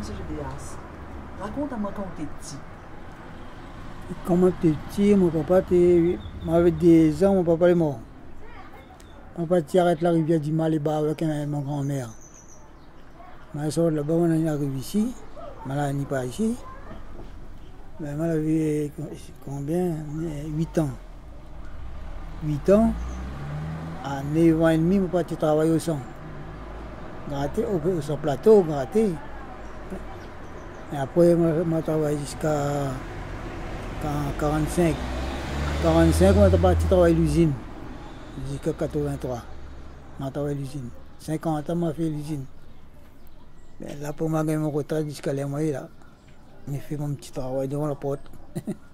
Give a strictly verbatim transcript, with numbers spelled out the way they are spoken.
M. Gédéas. Raconte-moi quand tu es petit. Quand j'étais petit, mon papa était... m'avait des ans, mon papa est mort. Mon papa arrête la rivière du Maléba avec ma grand-mère. Ma soeur là-bas, on est arrivé ici. Je n'ai pas ici. Mais j'avais combien? huit ans. huit ans. À neuf ans et demi, mon papa travaillait au sang. Gratté, au son plateau, gratté. Et après, je travaillé jusqu'à quarante-cinq. quarante-cinq, on est parti travailler à l'usine. Jusqu'à quatre-vingt-trois. On a travaillé à l'usine. cinquante ans, on a fait l'usine. Là, pour moi, j'ai mon retraite jusqu'à la moitié. J'ai fait mon petit travail devant la porte.